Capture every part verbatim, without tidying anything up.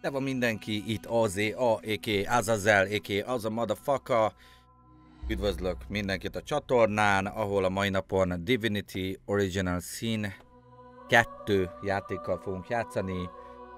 De van mindenki, itt Azé, a a.k.a. Azazel, a.k.a. az a motherfucker. Üdvözlök mindenkit a csatornán, ahol a mai napon Divinity Original Sin kettő játékkal fogunk játszani.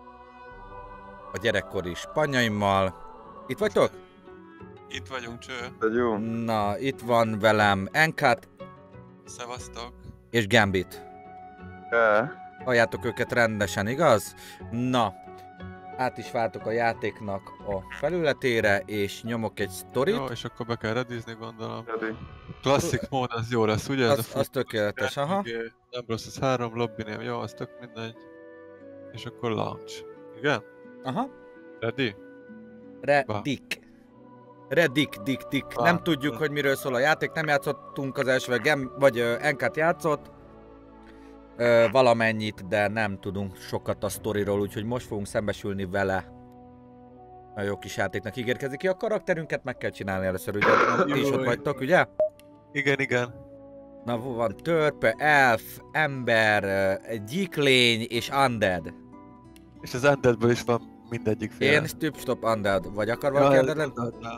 A gyerekkori spanyaimmal. Itt vagytok? Itt vagyunk, cső. Jó. Na, itt van velem Enkat. Szevasztok. És Gambit. E. Halljátok őket rendesen, igaz? Na, át is váltok a játéknak a felületére, és nyomok egy sztorit. Jó, és akkor be kell redizni, gondolom. Ready. Klasszik mód, az jó lesz, ugye? Az, Ez a az tökéletes, aha. Nem rossz, az három lobby név, jó, az tök mindegy. És akkor launch. Igen? Aha. Ready? Redik. Redik, dik, dik. Ba. Nem tudjuk, hogy miről szól a játék, nem játszottunk az első, Gem, vagy uh, Enkat játszott. Ö, valamennyit, de nem tudunk sokat a sztoriról, úgyhogy most fogunk szembesülni vele. A jó kis játéknak ígérkezik ki. A karakterünket meg kell csinálni először, ugye? Ti is ott vagytok, ugye? Igen, igen. Na, van törpe, elf, ember, egy gyíklény és undead. És az Undeadből is van mindegyik féle. Én stop undead. Vagy akar valaki Ja, undead lenni?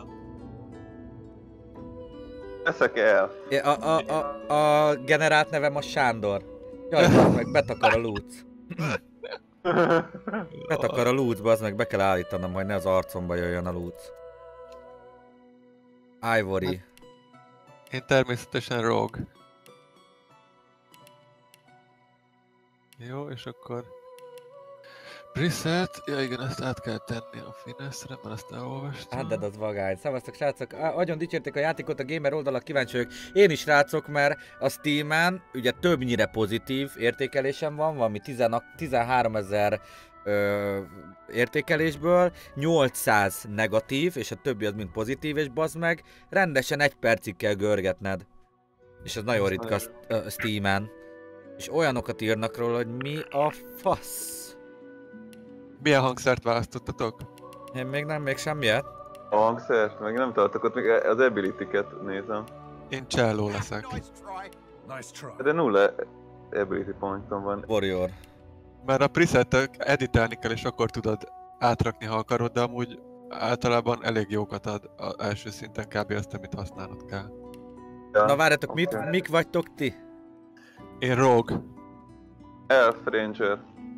Eszek el. A, a, a, a generált nevem a Sándor. Jaj, meg betakar a lúc. Betakar a lúc, bazd meg, be kell állítanom, hogy ne az arcomba jöjjön a lúc. Ivory. Én természetesen Rogue. Jó, és akkor... Preset, ja igen, ezt át kell tenni a Finesse-re, mert ezt elolvastam. Hát de az vagány. Szevasztok srácok, agyon dicsérték a játékot, a gamer oldalak, kíváncsi vagyok. Én is srácok, mert a Steamen ugye többnyire pozitív értékelésem van, valami tizenháromezer értékelésből, nyolcszáz negatív, és a többi az mind pozitív, és bazd meg, rendesen egy percig kell görgetned. És ez nagyon ritka uh, Steamen. És olyanokat írnak róla, hogy mi a fasz. Milyen hangszert választottatok? Én még nem, még semmiet. A hangszert, meg nem tartok, ott még az ability-ket nézem. Én cselló leszek. De nulla ability pointom van. Warrior. Mert a preset editálni kell, és akkor tudod átrakni, ha akarod, de amúgy általában elég jókat ad az első szinten, kb. Azt, amit használnod kell. Ja. Na várjatok, Okay. mit, mik vagytok ti? Én Rogue. Elf Ranger.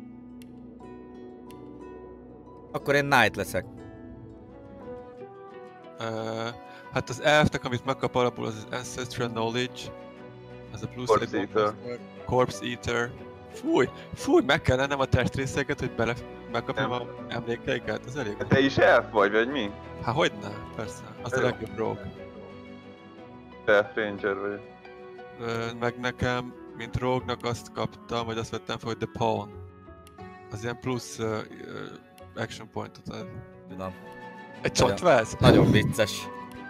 Akkor én Knight leszek. Uh, hát az elfnek, amit megkap alapul, az az Ancestral Knowledge. Az a plusz Corpse egy Eater. Corpse Eater. Fúj! Fúj, meg kell lennem a testrészeket, hogy bele megkapjam Nem. a emlékeiket, ez elég. Te is elf vagy, vagy mi? Hát hogyne, persze. Az a Jó. legjobb Rogue. Elf Ranger vagy. Uh, meg nekem, mint Rogue-nak azt kaptam, vagy azt vettem fel, hogy The Pawn. Az ilyen plusz uh, uh, action pointot ad. Tudom. Egy csontváz? Nagyon vicces.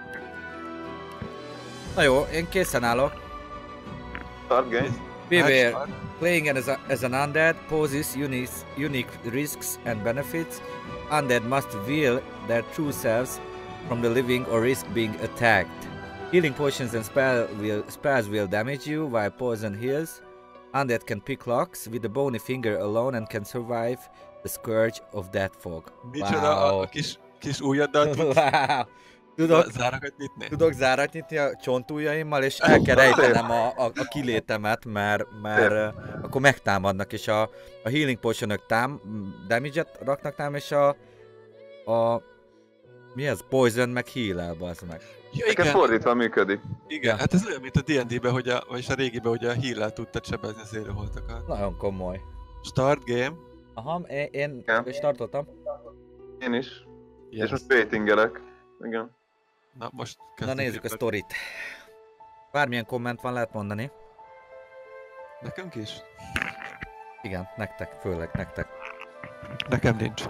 Na jó, én készen állok. Start game. Beware, playing as, a, as an undead poses unique, unique risks and benefits. Undead must reveal their true selves from the living or risk being attacked. Healing potions and spell will, spells will damage you while poison heals. Undead can pick locks with a bony finger alone and can survive the scourge of death fog. Micsoda Wow. a kis, kis ujjaddal tudsz Wow. Tudok, zárakat nyitni? tudok zárat nyitni a csontujjaimmal, és el kell rejtenem a, a, a kilétemet, mert, mert uh, akkor megtámadnak, és a, a healing potionok tám, damage-et raknak tám, és a, a mi ez? Poison meg heal-el, bazd meg. Ja, Neked igen, fordítva működik. igen, Ja. hát ez olyan, mint a D and D-be, hogy a, vagyis a régiben, hogy a heal-el tudtad sebezni az élőholtakat. Nagyon komoly. Start game. Aha, én, én Ja. startoltam. Én is. Yes. És most waitingelek. Igen. Na most Na kezdjük. nézzük a sztorit. Bármilyen komment van, lehet mondani. Nekünk is? Igen, nektek, főleg nektek. Nekem nincs.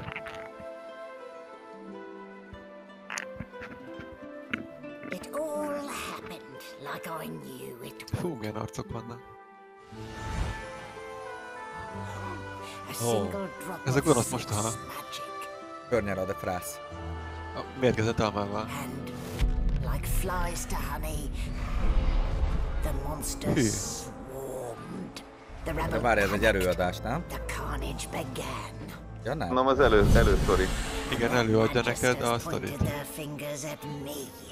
It all happened like I knew it would. Fú, milyen arcok vannak. A single drop Ez a of gonosz mostoha. sex magic, Környera de frász. A mérgezett almával. and like flies to honey, the monsters Hű. swarmed. The De rebel várj, ez egy panicked. erőadás, nem? The carnage began. Ja nem. Nem, az elő, előszori. Igen, előadja neked a sztorit. pointed their fingers at me.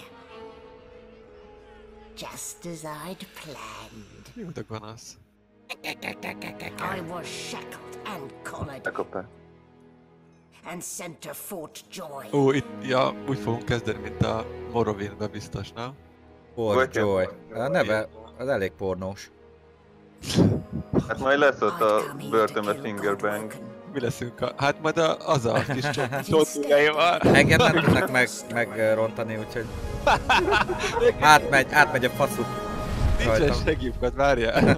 Just as I'd planned. Jó, de gonosz. I was shackled and collared Megkaptál. and sent to Fort Joy. Ó, itt, ja, úgy fogunk kezdeni, mint a Morrowindbe biztos, nem? Fort Vagy Joy. kell- A neve az elég pornós. Hát majd lesz ott I'd a come here to börtönbe kill fingerbang. Godwoken. Mi leszünk a... Hát majd a, az a kis But csótugaival. instead, Engem nem tudnak meg, megrontani, úgyhogy... Átmegy, átmegy a faszuk. Nincsen rajtam. segítőd, várjál.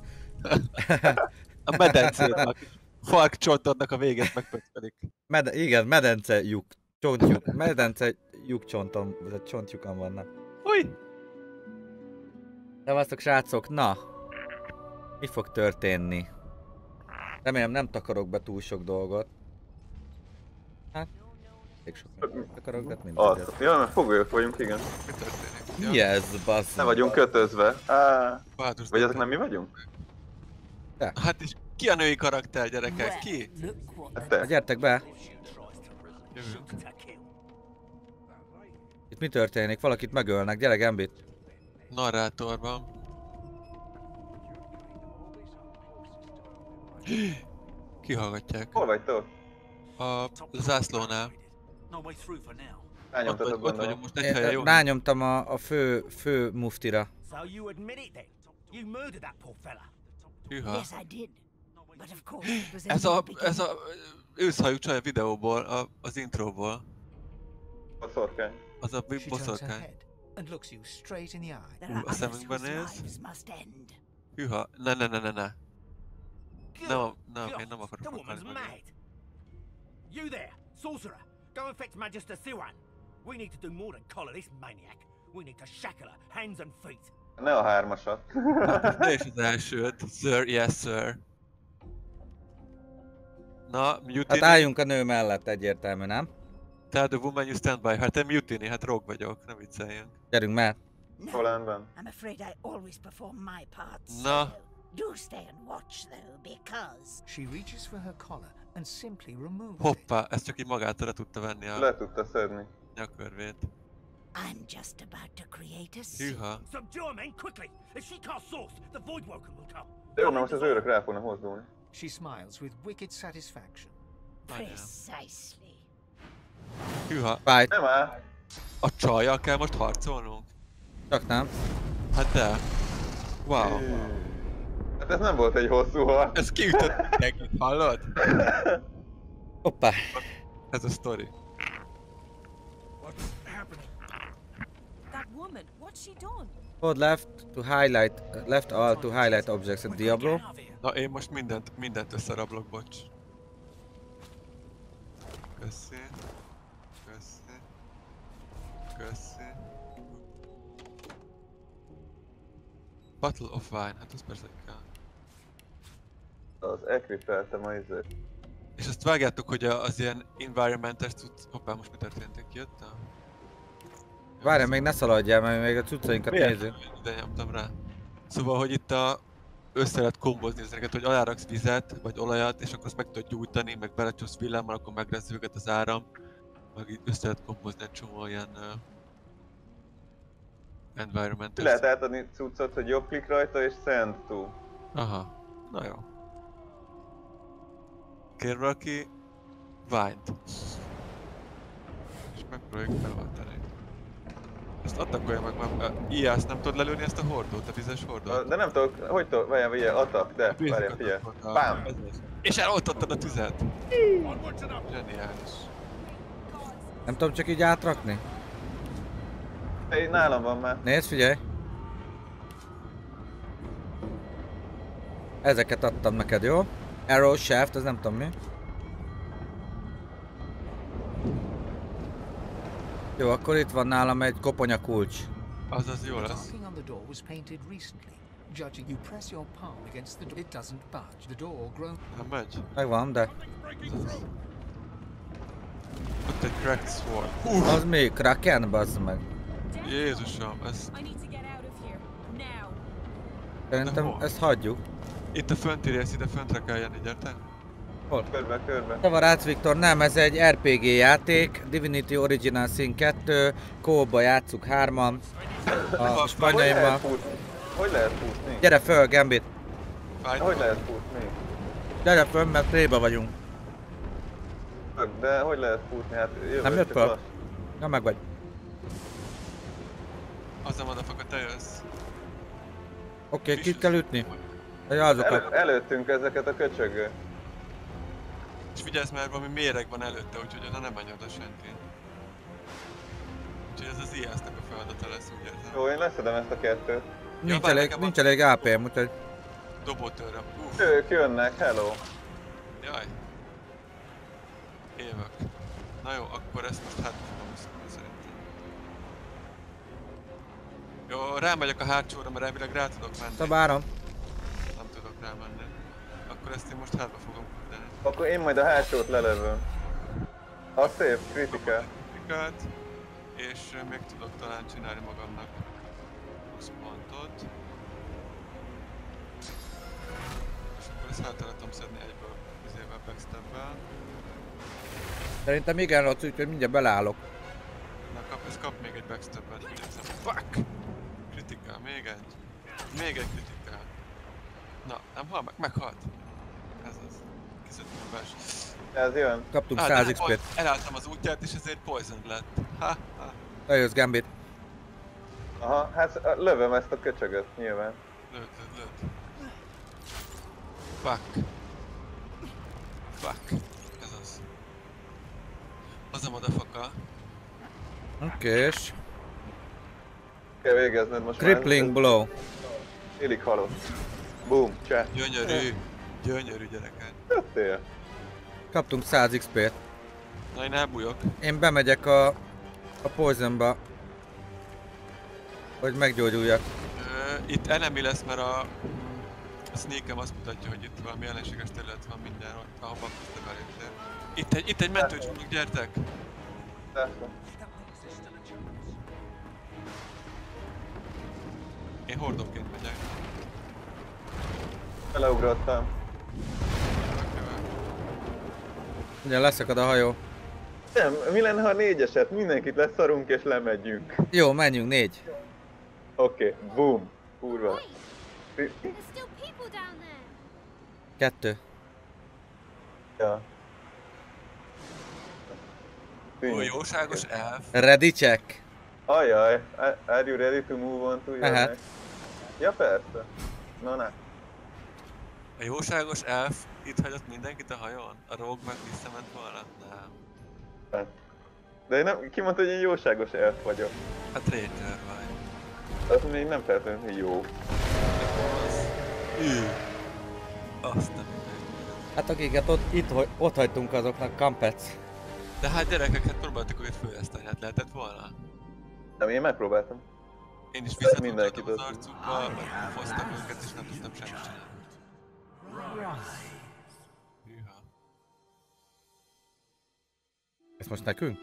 A medencétnek. Falk csontodnak a véget megpöckelik. Med igen, medence lyuk. Csontjuk. Medence lyuk csontom, vagy csontjukon vannak. Új! Szevasztok srácok, na! Mi fog történni? Remélem nem takarok be túl sok dolgot. Hát, elég sok mindent takarok, de mindegy. Azt. Ja, mert foglyok vagyunk, igen. Mi történik? Mi ez, bassz? Nem vagyunk kötözve. Á, Baldur's vagy ezek Gate. nem mi vagyunk? Hát és ki a női karakter, gyerekek? Ki? Hát Na, te. gyertek be! Jövünk. Itt mi történik? Valakit megölnek, gyere Gambit! Narrátorban. Kihallgatják. Hol vagytok? A zászlónál. Rányomtatok Ott, vagy, ott vagyunk gondolom. most egy helyen, jó? Én rányomtam a, a fő, fő muftira. So you admit it then? You murdered that poor fella. Hűha. yes, I did. But of course, it was Ez only a, the ez a beginning. őszhajú csaj a videóból, a, az intróból. A szorkány. Az a She turns her boszorkány. head and looks you straight in the eye. There are a others szemünkben whose néz. lives must end. Hűha. Ne, ne, ne, ne, ne. Nem, nem, God, én nem akarok the woman's meghalni meg. mad. You there, sorcerer, go and fetch Magister Siwan. We need to do more than collar this maniac. We need to shackle her, hands and feet. Ne a hármasat. Hát, te is az elsőd. Sir, yes, sir. Na, mutiny. Hát álljunk a nő mellett egyértelmű, nem? Tell the woman you stand by. Hát te mutiny, hát rogue vagyok, nem vicceljünk. Gyerünk már! No, Hollandban. I'm afraid I always perform my parts. No. solo. Do stay and watch though, because She reaches for her collar and simply removes it. Hoppá, ezt csak így magától le tudta venni a Le tudta szedni. nyakörvét. I'm just about to create a scene. Hűha. Subdue her, men, quickly! If she casts source, the Voidwoken will come. Jó, na most az őrök rá fognak mozdulni. She smiles with wicked satisfaction. Precisely. Hűha. Fight! Nem áll. A csajjal kell most harcolnunk? Csak nem. Hát de. Wow. Hát ez nem volt egy hosszú harc. Ez kiütött nekik, hallod? Hoppá! Ez a sztori. That woman, what's she done? Hold left to highlight, left alt to highlight objects at Diablo. Na én most mindent, mindent összerablok, bocs. Köszi. Köszi. Köszi. Battle of Wine, hát az persze kell. Az equipeltem a izé. És azt vágjátok, hogy a- az ilyen environmentes cucc... Hoppá, most mi történt? Én kijöttem? Várj, még ne szaladjál, mert még a cuccainkat nézzük. Ide nyomtam rá. Szóval, hogy itt a... össze lehet kombozni ezeket, hogy aláraksz vizet, vagy olajat, és akkor azt meg tudod gyújtani, meg belecsapsz villámmal, akkor meg lesz őket az áram. Meg így össze lehet kombozni egy csomó ilyen... Uh, Ki environmentes. lehet átadni cuccot, hogy jobb klik rajta és send to. Aha, na jó. Kér valaki... Wine-t. És megpróbáljuk felváltani. Ezt attakolja meg már... Ijász, nem tudod lelőni ezt a hordót, a vizes hordót? De nem tudok, hogy tudok, várjál, várjál, attack, de, várjál, figyelj. Bám! És eloltottad a tüzet! Zseniális. Nem tudom csak így átrakni? Hey, nálam van már. Nézd, figyelj! Ezeket adtam neked, jó? Arrow, shaft, az nem tudom mi. Jó, akkor itt van nálam egy koponya kulcs. Az az jó The lesz. marking on the door was painted recently. Judging, you press your palm against the door, it doesn't budge. The door groans. Nem megy? Megvan, de... Ott egy cracked sword. Az mi? Kraken? Bazd meg. Jézusom, ez... I need to get out of here. Now. Szerintem hol? ezt hagyjuk. Itt a fönti rész, ide föntre kell jönni, gyertek. Hol? Körbe, körbe. Tavarácz Viktor, nem, ez egy er pé gé játék, Divinity Original Sin kettő, kóba játsszuk hárman, a Hogy spanyaimmal. lehet futni? Hogy lehet futni? Gyere föl, Gambit! Hogy lehet futni? Gyere föl, mert playba vagyunk. De hogy lehet futni? Hát jövök, Nem jött csak föl? lass. Na meg vagy. Az a motherfucker, te jössz. Oké, okay, kit kell ütni? Vagy azokat. Elő, előttünk ezeket a köcsögő. És vigyázz, mert valami méreg van előtte, úgyhogy oda nem menj oda senki. Úgyhogy ez az i á-sznak a feladata lesz, úgy érzem. Jó, én leszedem ezt a kettőt. Nincs bár elég, nekem nincs a- elég á pé-m, úgyhogy... Dobótörre. Uff, Ők jönnek, hello. jaj. Évek. Na jó, akkor ezt most hát fogom szólni szerintem. Jó, rámegyek a hátsóra, mert elvileg rá tudok menni. Szabárom. Nem tudok rámenni. Akkor ezt én most hátba fogom küldeni. Akkor én majd a hátsót lelövöm. Az szép, kritika. Kritikát, és ö, még tudok talán csinálni magamnak húsz pontot. És akkor ezt hátra tudom szedni egyből, izével, backstep-vel. Szerintem igen, Laci, úgyhogy mindjárt beleállok. Na kap, ez kap még egy backstep-et, vigyázzam. Fuck! Kritikál, még egy. Még egy kritikál. Na, nem hal meg, meghalt. Ez az. Kiszedtem a belső. Ez jön. Kaptunk Á, száz de iksz pét. elálltam az útját és ezért poison lett. Ha, ha. Lejössz, Gambit. Aha, hát lövöm ezt a köcsögöt, nyilván. Lőd, lőd, lőd. Fuck. Fuck. Ez az. Az a motherfucker. Oké, és... Kell végezned most Crippling már. blow. Élig halott. Boom, cseh. Gyönyörű. Gyönyörű gyerekek. Jöttél. Kaptunk száz iksz pét. Na én elbújok. Én bemegyek a... a poisonba. Hogy meggyógyuljak. Ö, itt enemy lesz, mert a... A sneakem azt mutatja, hogy itt valami ellenséges terület van minden ott, ahova közte beléptél. Itt egy, itt egy mentőcsónak, gyertek! Persze. Én hordóként megyek. Beleugrottam. Ugye leszakad a hajó. Nem, mi lenne, ha négyeset? Mindenkit leszarunk és lemegyünk. Jó, menjünk, négy. Oké, okay, boom. Kurva. There's still people down there. Kettő. Ja. Ó, jóságos elf. Ready check. Ajaj, are you ready to move on to your Aha. next? Ja persze. Na ne. A jóságos elf itt hagyott mindenkit a hajón? A rogue meg visszament volna? Nem. De én nem, ki mondta, hogy én jóságos elf vagyok. Hát ranger vagy. Az még nem feltétlenül jó. Az... Ő. Azt nem mindegy. Hát akiket ott, itt, hogy- ott hagytunk azoknak kampec. De hát gyerekek, hát próbáltak őket főjeszteni, hát lehetett volna. Nem, én megpróbáltam. Én is Mindenkit visszatudtam az ott- arcukba, megpofoztam őket és nem tudtam semmit csinálni. Hűha. Ez most nekünk?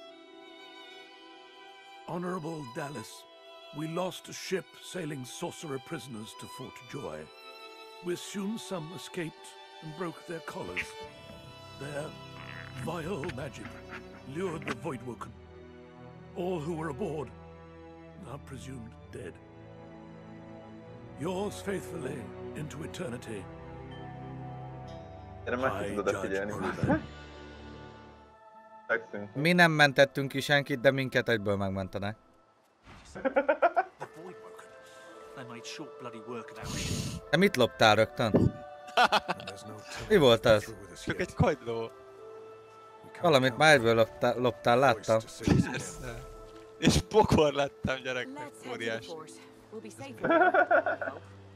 Honorable Dallas, we lost a ship sailing sorcerer prisoners to Fort Joy. We assume some escaped and broke their collars. Their vile magic lured the Voidwoken. All who were aboard are presumed dead. Yours faithfully into eternity. Erre meg I tudod judge odafigyelni. Urban. Megszűnt. Mi nem mentettünk ki senkit, de minket egyből megmentenek. The Voidwoken. They made short bloody work of our ship. Te mit loptál rögtön? And there's no Mi volt ez? through with us Csak yet. egy kagyló. We can't Valamit count már egyből loptál, loptál, voice láttam. to save. Persze. És pokor lettem gyereknek, Let's head to the óriás. fort. We'll be safe here.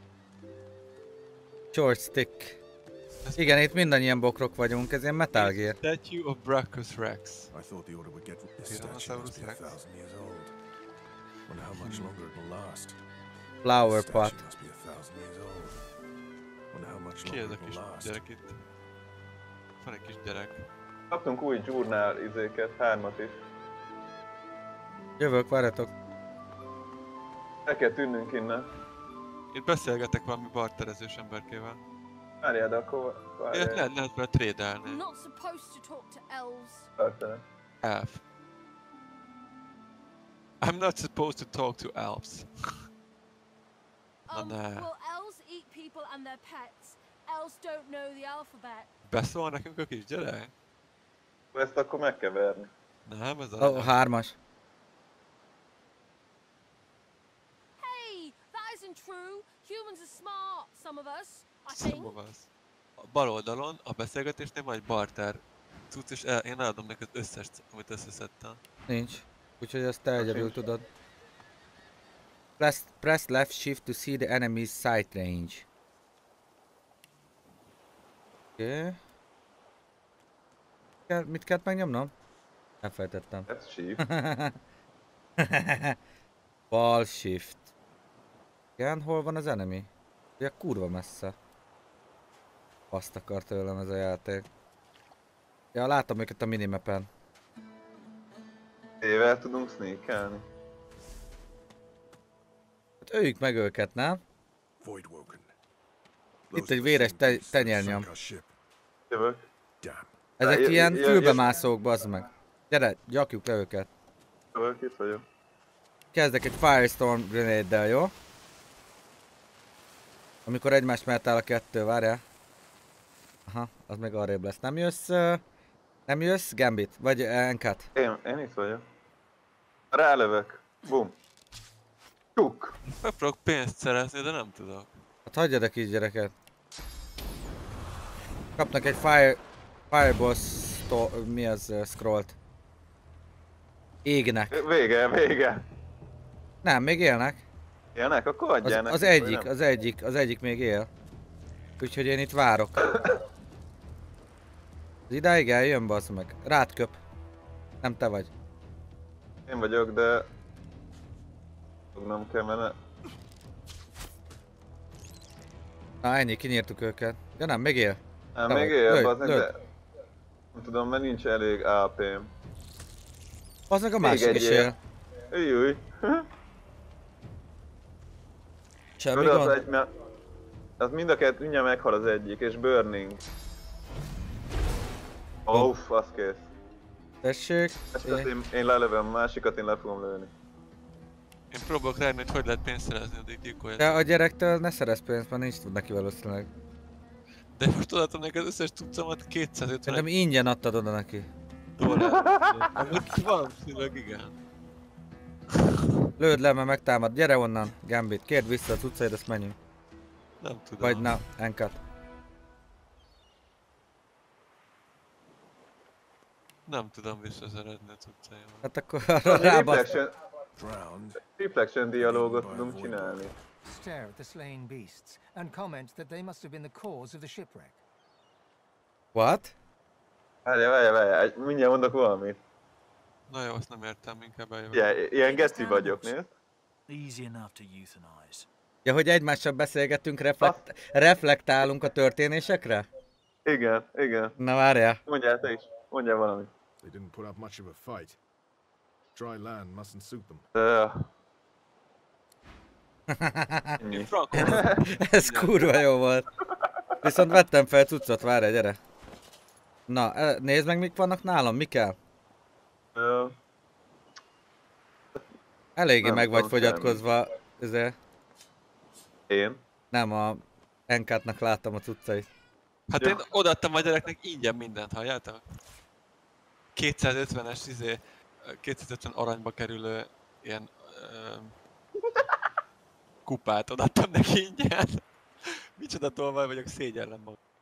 Short stick. Igen, itt mindannyian bokrok vagyunk, ez ilyen Metal Gear. Statue of Brachus Rex. I thought the order would get this Tyrannosaurus statue must be a Rex. thousand years old. Wonder how much longer it will last. Flower This pot. statue must be a thousand years old. Wonder how much Ki ez longer a it kis will last. gyerek itt? Van egy kis gyerek. Kaptunk új journal izéket, hármat is. Jövök, várjatok. El kell tűnnünk innen. Itt beszélgetek valami barterezős emberkével. Várjál, de akkor... Ilyet Várjál. lehet, lehet vele trédelni. I'm not supposed to talk to elves. Tartanak. Elf. I'm not supposed to talk to elves. Um, nah. well, elves eat people and their pets. Elves don't know the alphabet. Beszól nekünk a kis gyerek? Ezt akkor meg kell verni. Nem, ez a... Ó, oh, hármas. Hey, that isn't true. Humans are smart, some of us, I think. Szobovasz. A bal oldalon, a beszélgetésnél van egy barter cucc, és el, én eladom neked összes, amit összeszedtem. Nincs. Úgyhogy ezt te egyedül tudod. Press, press left shift to see the enemy's sight range. Oké. Okay. Mit kellett megnyomnom? Elfelejtettem. Ez shift. Bal shift. Igen, hol van az enemy? Ugye kurva messze. Azt akar tőlem ez a játék. Ja, látom őket a minimapen. Ével tudunk sneakelni. Hát öljük meg őket, nem? Voidwoken. Itt egy véres te tenyérnyom. Jövök. Ezek Jö- ilyen jö- fülbemászók, bazd meg. Gyere, gyakjuk le őket. Jövök, itt vagyok. Kezdek egy Firestorm Grenade-del, jó? Amikor egymást mert áll a kettő, várjál. Aha, az meg arrébb lesz. Nem jössz... Uh, nem jössz, Gambit? Vagy uh, Enkat? Én, én itt vagyok. Rálövök. Bum. Csuk. Megpróbálok pénzt szerezni, de nem tudok. Hát hagyjad a kis gyereket. Kapnak egy Fire... Fireball sto- mi az uh, scrollt? Égnek. Vége, vége. Nem, még élnek. Élnek? Akkor Az, adjál az nekik, egyik, vagy nem? az egyik, az egyik még él. Úgyhogy én itt várok. Az idáig eljön, bazd meg. Rád köp. Nem te vagy. Én vagyok, de... Fognom kell, mert ne... Na ennyi, kinyírtuk őket. Ja nem, még él. Nem, Te még vagy. él, Lőd, bazd meg, lőd. de... Nem tudom, mert nincs elég á pém. Az meg a Még másik egy is él. él. Új, új. Semmi Tudod, az gond. egy, mert... Az mind a kettő, mindjárt meghal az egyik, és burning. Uff, az kész. Tessék. Ezt azt én, én lelövöm, a másikat én le fogom lőni. Én próbálok rájönni, hogy hogy lehet pénzt szerezni, addig gyilkolja. De a gyerektől ne szerez pénzt, mert nincs tud neki valószínűleg. De most odaadtam neki az összes cuccomat kétszázötven Szerintem ingyen adtad oda neki. dollár. Amit van, szívleg igen. Lőd le, mert megtámad. Gyere onnan, Gambit. Kérd vissza a cuccaid, azt menjünk. Nem tudom. Vagy na, Enkat. Nem tudom visszaszerezni a cuccaimat. Hát akkor arra rábasz. Reflection, reflection dialógot tudunk csinálni. Stare at the slain beasts and comment that they must have been the cause of the shipwreck. What? Várjál, várjál, várjál, mindjárt mondok valamit. Na jó, azt nem értem, inkább eljövök. Ilyen, ilyen geci vagyok, nézd. Easy enough to euthanize. Ja, hogy egymással beszélgetünk, reflekt reflektálunk a történésekre? Igen, igen. Na várjál. Mondjál te is, mondjál valamit. They didn't put up much of a fight. Dry land mustn't suit them. Uh, Én frankon. Ez kurva jó volt. Viszont vettem fel cuccot, várjál, gyere. Na, e, nézd meg, mik vannak nálam, mi kell? uh, Eléggé Nem meg vagy tudom fogyatkozva, ezért. én? Nem, a Enkátnak láttam a cuccait. Hát Ja. én odaadtam a gyereknek ingyen mindent, halljátok? kétszázötvenes izé, kétszázötven aranyba kerülő ilyen ö, kupát odaadtam neki ingyen. Micsoda tolvaj vagyok, szégyellem magam.